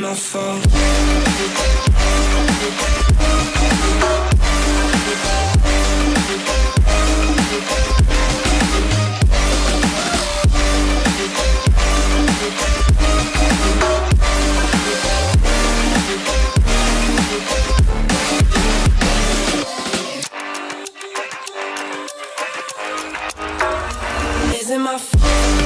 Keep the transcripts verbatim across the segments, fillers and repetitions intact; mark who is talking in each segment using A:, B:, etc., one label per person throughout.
A: my fault? Is it my fault?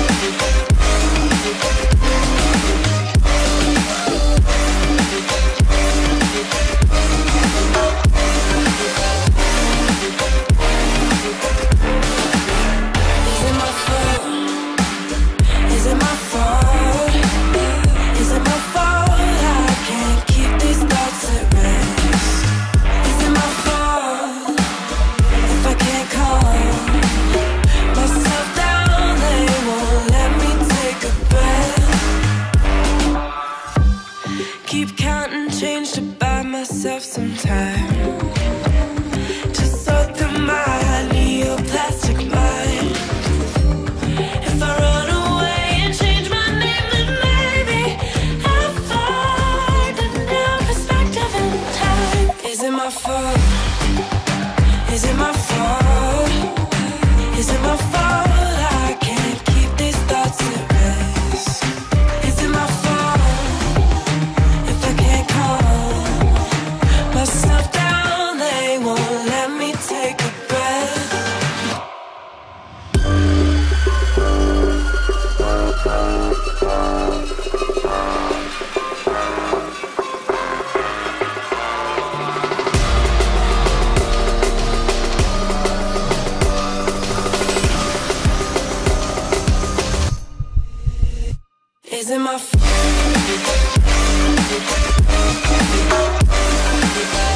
A: Keep counting change to buy myself some time to sort through my neoplastic mind. If I run away and change my name, then maybe I'll find a new perspective in time. Is it my fault? Is it my fault? Is it my fault? I can't keep these thoughts at rest. Is it my fault? Myself down, they won't let me take a breath. Is it my fault?